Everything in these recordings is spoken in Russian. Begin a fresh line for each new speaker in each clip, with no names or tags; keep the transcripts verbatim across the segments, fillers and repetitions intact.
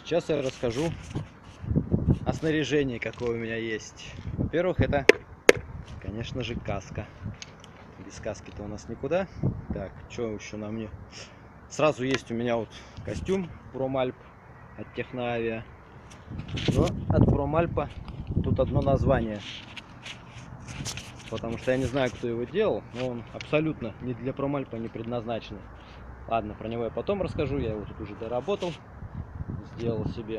сейчас я расскажу о снаряжении, какое у меня есть. Во-первых, это, конечно же, каска. Без каски-то у нас никуда. Так, что еще на мне? Сразу есть у меня вот костюм Промальп от Техноавиа. Но от Промальпа тут одно название. Потому что я не знаю, кто его делал, но он абсолютно не для Промальпа не предназначенный. Ладно, про него я потом расскажу. Я его тут уже доработал. Сделал себе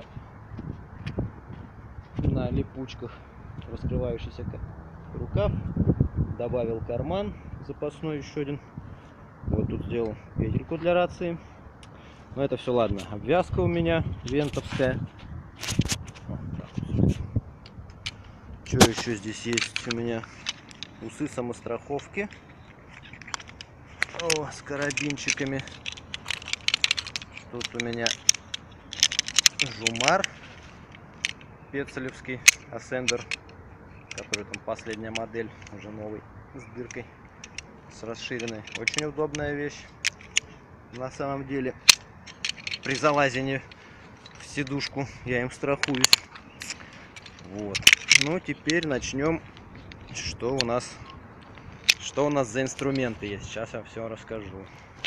на липучках раскрывающийся рукав. Добавил карман запасной еще один. Вот тут сделал петельку для рации. Но это все ладно. Обвязка у меня вентовская. Что еще здесь есть у меня? Усы самостраховки. О, с карабинчиками. Тут у меня Жумар пецелевский Ascender, который там последняя модель, уже новый, с дыркой, с расширенной. Очень удобная вещь. На самом деле, при залазении в сидушку я им страхуюсь. Вот. Ну, теперь начнем. Что у нас, что у нас за инструменты есть? Сейчас я все расскажу.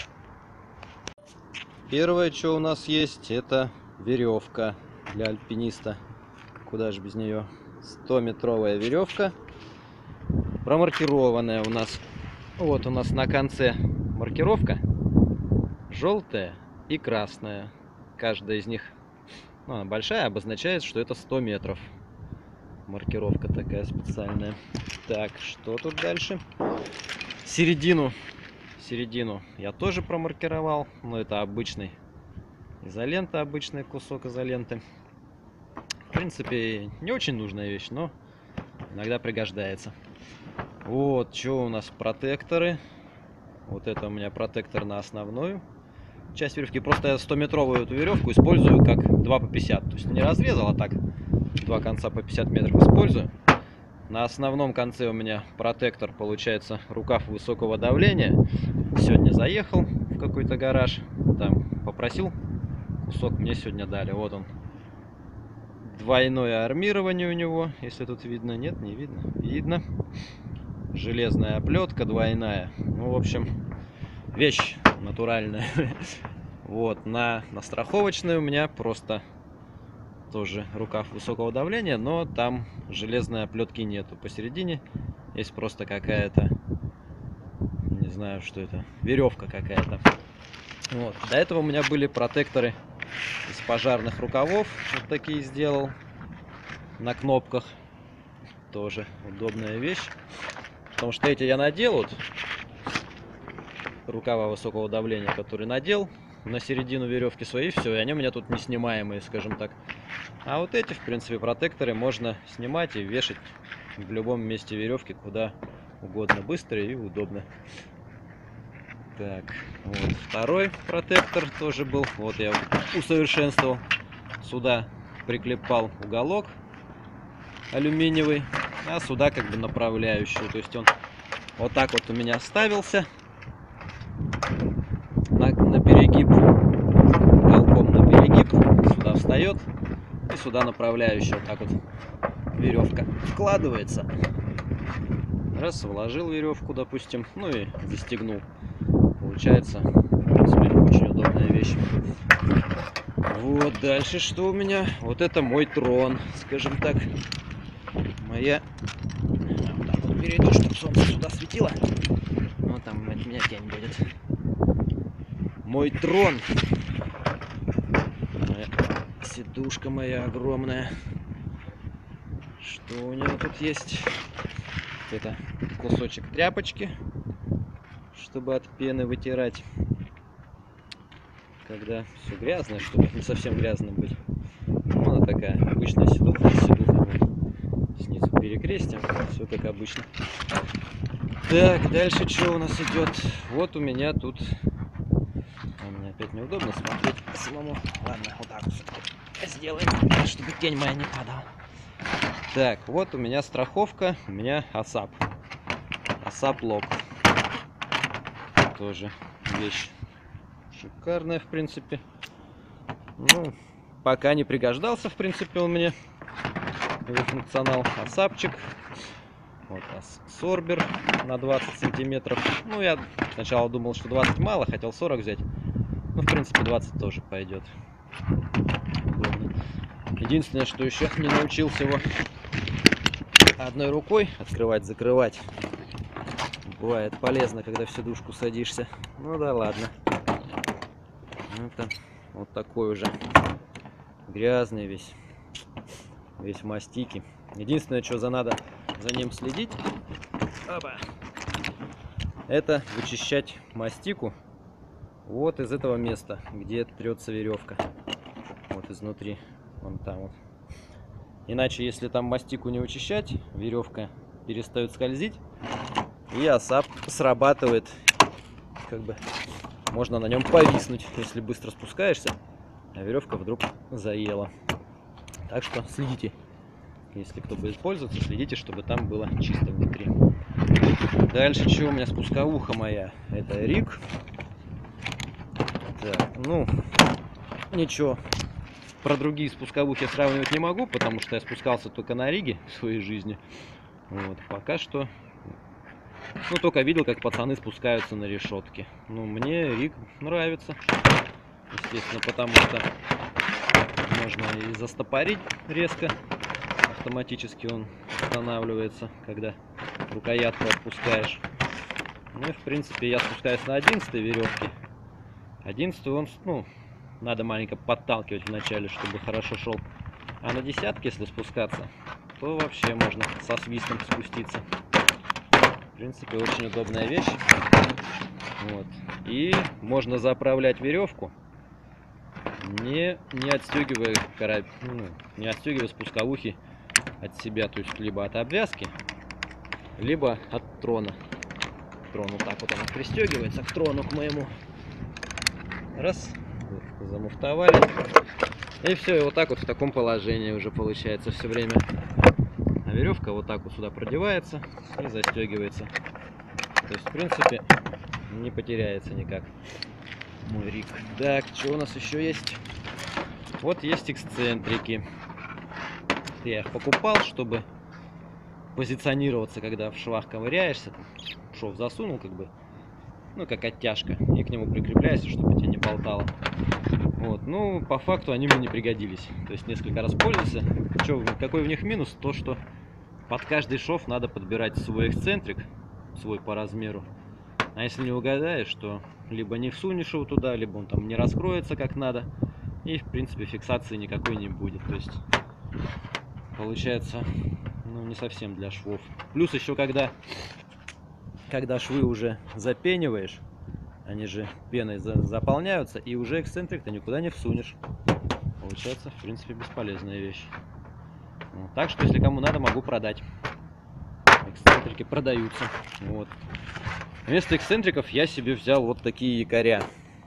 Первое, что у нас есть, это веревка для альпиниста. Куда же без нее? стометровая веревка, промаркированная у нас. Вот у нас на конце маркировка желтая и красная. Каждая из них, ну, она большая, обозначает, что это сто метров. Маркировка такая специальная. Так, что тут дальше? Середину. Середину я тоже промаркировал. Но это обычный изолента, обычный кусок изоленты. В принципе, не очень нужная вещь, но иногда пригождается. Вот, что у нас протекторы. Вот это у меня протектор на основную часть веревки. Просто я стометровую эту веревку использую как два по пятьдесят. То есть не разрезал, а так два конца по пятьдесят метров использую. На основном конце у меня протектор, получается, рукав высокого давления. Сегодня заехал в какой-то гараж, там попросил кусок, мне сегодня дали. Вот он. Двойное армирование у него, если тут видно. Нет, не видно. Видно. Железная оплетка двойная. Ну, в общем, вещь натуральная. Вот, на, на страховочной у меня просто тоже рукав высокого давления, но там железной оплетки нету. Посередине есть просто какая-то, не знаю, что это, веревка какая-то. Вот. До этого у меня были протекторы из пожарных рукавов. Вот такие сделал на кнопках. Тоже удобная вещь. Потому что эти я надел, вот, рукава высокого давления, которые надел на середину веревки свои, все, и они у меня тут не снимаемые, скажем так. А вот эти, в принципе, протекторы можно снимать и вешать в любом месте веревки, куда угодно, быстро и удобно. Так, вот второй протектор тоже был. Вот я усовершенствовал. Сюда приклепал уголок алюминиевый, а сюда как бы направляющую. То есть он вот так вот у меня ставился на, на перегиб, уголком на перегиб. Сюда встает и сюда направляющая. Вот так вот веревка вкладывается. Раз, вложил веревку, допустим, ну и застегнул. Получается, в принципе, очень удобная вещь. Вот, дальше что у меня? Вот это мой трон, скажем так. Моя... Вот так вот перейду, чтобы солнце сюда светило. Вот там от меня тень будет. Мой трон. Моя сидушка моя огромная. Что у него тут есть? Это кусочек тряпочки, чтобы от пены вытирать, когда все грязное, чтобы не совсем грязным быть. Ну, она такая обычная сидуха, сидуха снизу перекрестим, все как обычно. Так, дальше что у нас идет? Вот у меня тут, а мне опять неудобно смотреть самому. Ладно, вот так вот сделаем, чтобы тень моя не падала. Так, вот у меня страховка, у меня асап. асап лок. Тоже вещь шикарная, в принципе. Ну, пока не пригождался, в принципе, он мне, его функционал. Асапчик, вот, сорбер на двадцать сантиметров. Ну, я сначала думал, что двадцать мало, хотел сорок взять. Ну, в принципе, двадцать тоже пойдет. Удобно. Единственное, что еще не научился его одной рукой открывать-закрывать. Бывает полезно, когда в сидушку садишься. Ну да ладно. Это вот такой уже грязный весь. Весь в мастике. Единственное, что за надо за ним следить, опа, это вычищать мастику вот из этого места, где трется веревка. Вот изнутри. Вон там вот. Иначе, если там мастику не вычищать, веревка перестает скользить, и асап срабатывает, как бы можно на нем повиснуть, если быстро спускаешься, а веревка вдруг заела. Так что следите, если кто будет пользоваться, следите, чтобы там было чисто внутри. Дальше, что у меня спусковуха моя? Это риг. Так, ну, ничего. Про другие спусковухи я сравнивать не могу, потому что я спускался только на риге в своей жизни. Вот, пока что, ну, только видел, как пацаны спускаются на решетке. Ну, мне риг нравится, естественно, потому что можно и застопорить резко. Автоматически он останавливается, когда рукоятку отпускаешь. Ну и, в принципе, я спускаюсь на одиннадцатой веревке. одиннадцатую он, ну, надо маленько подталкивать вначале, чтобы хорошо шел. А на десятке, если спускаться, то вообще можно со свистом спуститься. В принципе, очень удобная вещь. Вот. И можно заправлять веревку, не, не отстегивая караб... ну, не отстегивая спусковухи от себя, то есть либо от обвязки, либо от трона. Трон вот так вот он пристегивается к трону, к моему. Раз. Замуфтовали. И все, и вот так вот в таком положении уже получается все время. А веревка вот так вот сюда продевается и застегивается. То есть, в принципе, не потеряется никак мой риг. Так, что у нас еще есть? Вот есть эксцентрики. Я их покупал, чтобы позиционироваться, когда в швах ковыряешься. Там, шов засунул, как бы, ну, как оттяжка, и к нему прикрепляешься, чтобы тебя не болтало. Вот, ну, по факту они мне не пригодились. То есть несколько раз пользовался. Что, какой в них минус? То, что под каждый шов надо подбирать свой эксцентрик, свой по размеру. А если не угадаешь, то либо не всунешь его туда, либо он там не раскроется как надо. И, в принципе, фиксации никакой не будет. То есть, получается, ну, не совсем для швов. Плюс еще, когда, когда швы уже запениваешь, они же пеной за заполняются, и уже эксцентрик ты никуда не всунешь. Получается, в принципе, бесполезная вещь. Вот. Так что, если кому надо, могу продать. Эксцентрики продаются. Вот. Вместо эксцентриков я себе взял вот такие якоря.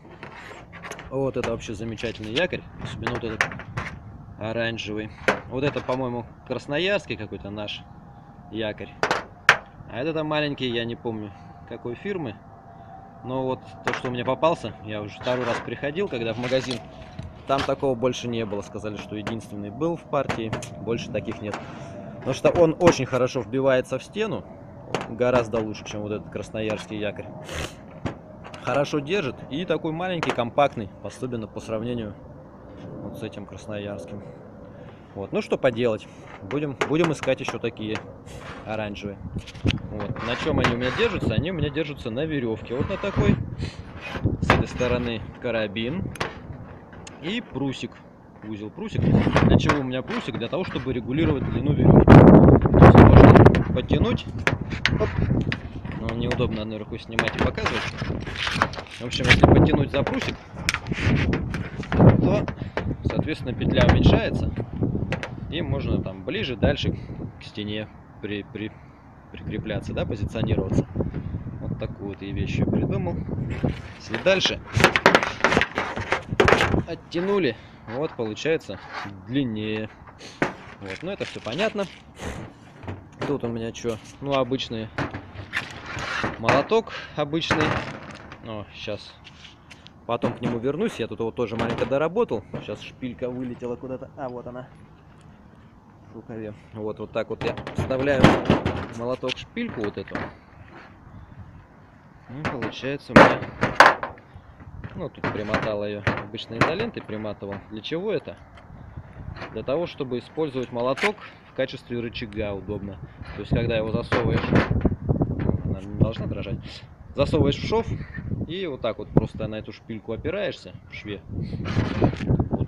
Вот это вообще замечательный якорь. Особенно вот этот оранжевый. Вот это, по-моему, красноярский какой-то наш якорь. А этот там маленький, я не помню какой фирмы. Но вот то, что у меня попался, я уже второй раз приходил, когда в магазин, там такого больше не было. Сказали, что единственный был в партии, больше таких нет. Потому что он очень хорошо вбивается в стену, гораздо лучше, чем вот этот красноярский якорь. Хорошо держит и такой маленький, компактный, особенно по сравнению вот с этим красноярским. Вот, ну что поделать, будем, будем искать еще такие оранжевые. Вот. На чем они у меня держатся? Они у меня держатся на веревке. Вот на такой. С этой стороны карабин и прусик. Узел прусик. Для чего у меня прусик? Для того, чтобы регулировать длину веревки. То есть можно подтянуть. Оп. Ну, неудобно одной рукой снимать и показывать. В общем, если подтянуть за прусик, то, соответственно, петля уменьшается. И можно там ближе, дальше к стене при, при, прикрепляться, да, позиционироваться. Вот такую вот я вещь придумал. Если дальше оттянули, вот получается длиннее. Вот, ну это все понятно. Тут у меня что? Ну, обычный молоток обычный. О, сейчас Потом к нему вернусь. Я тут его тоже маленько доработал. Сейчас шпилька вылетела куда-то. А, вот она. В рукаве. Вот, вот так вот я вставляю молоток шпильку вот эту. И получается у меня... Ну, тут примотал ее обычной изолентой, приматывал. Для чего это? Для того, чтобы использовать молоток в качестве рычага удобно. То есть, когда его засовываешь, она не должна дрожать, засовываешь в шов и вот так вот просто на эту шпильку опираешься в шве. Вот,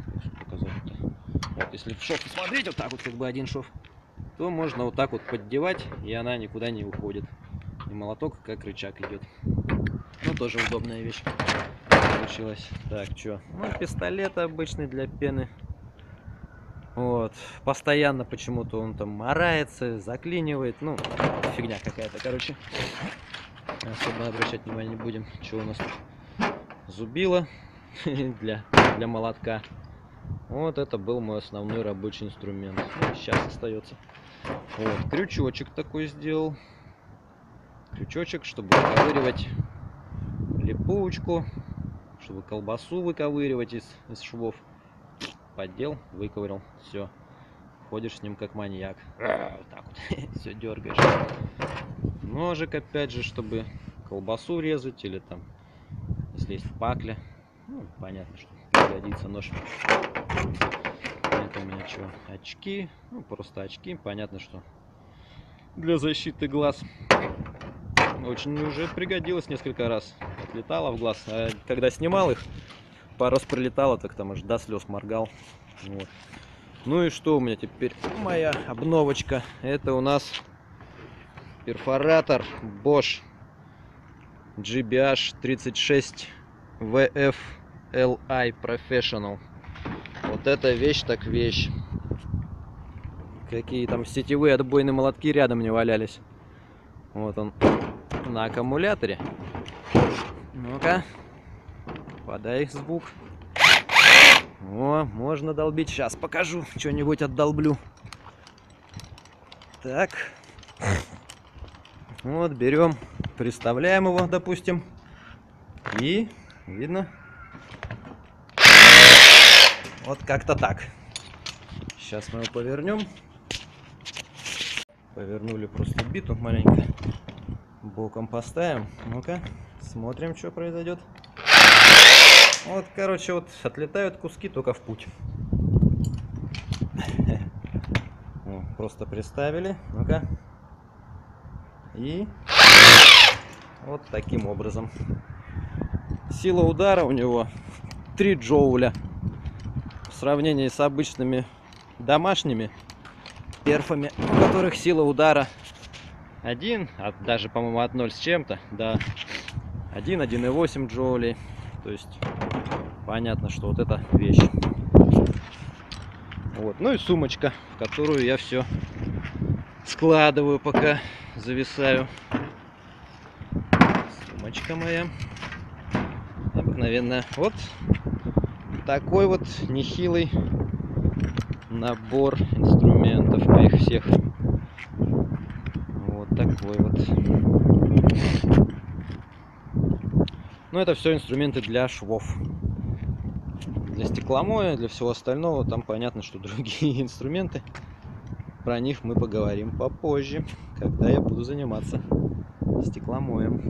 вот если в шов посмотреть, вот так вот как бы один шов, то можно вот так вот поддевать, и она никуда не уходит. И молоток как рычаг идет. Ну, тоже удобная вещь получилась. Так, что? Ну, пистолет обычный для пены. Вот. Постоянно почему-то он там морается, заклинивает. Ну, фигня какая-то, короче. Особо обращать внимание не будем. Что у нас тут? Зубило для, для молотка. Вот это был мой основной рабочий инструмент. Ну, сейчас остается. Вот. Крючочек такой сделал. Крючочек, чтобы выковыривать липучку, чтобы колбасу выковыривать из, из швов. Поддел, выковырял, все. Ходишь с ним как маньяк. Вот так вот. Все дергаешь. Ножик опять же, чтобы колбасу резать или там, если есть пакля. Ну, понятно, что пригодится нож. Это у меня что? Очки. Ну, просто очки. Понятно, что для защиты глаз. Очень уже пригодилось несколько раз. Отлетало в глаз. А когда снимал их, пару раз прилетало, так там аж до слез моргал. Вот. Ну и что у меня теперь? Моя обновочка. Это у нас перфоратор Bosch джи би эйч тридцать шесть ви эф эл ай Professional. Вот эта вещь так вещь. Какие там сетевые отбойные молотки рядом не валялись. Вот он на аккумуляторе. Ну-ка, подай звук. О, можно долбить. Сейчас покажу, что-нибудь отдолблю. Так. Вот, берем, приставляем его, допустим. И, видно, вот как-то так. Сейчас мы его повернем. Повернули просто биту маленько. Боком поставим. Ну-ка, смотрим, что произойдет. Вот, короче, вот отлетают куски только в путь. Просто приставили. Ну-ка. И вот таким образом. Сила удара у него три джоуля. В сравнении с обычными домашними перфами, у которых сила удара один, а даже, по-моему, от ноль с чем-то, да, один, один и восемь джоулей. То есть понятно, что вот это вещь. Вот. Ну и сумочка, в которую я все складываю, пока зависаю. Сумочка моя обыкновенная. Вот такой вот нехилый набор инструментов моих всех. Вот такой вот. Ну, это все инструменты для швов. Для стекломоя, для всего остального. Там понятно, что другие инструменты. Про них мы поговорим попозже, когда я буду заниматься стекломоем.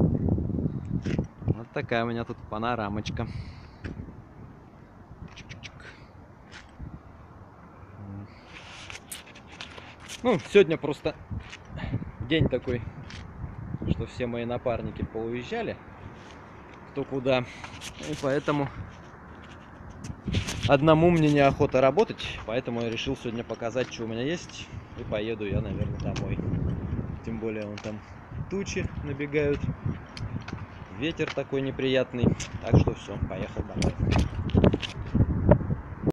Вот такая у меня тут панорамочка. Ну, сегодня просто день такой, что все мои напарники поуезжали, кто куда, и поэтому одному мне неохота работать, поэтому я решил сегодня показать, что у меня есть, и поеду я, наверное, домой. Тем более, вон там тучи набегают, ветер такой неприятный, так что все, поехал домой.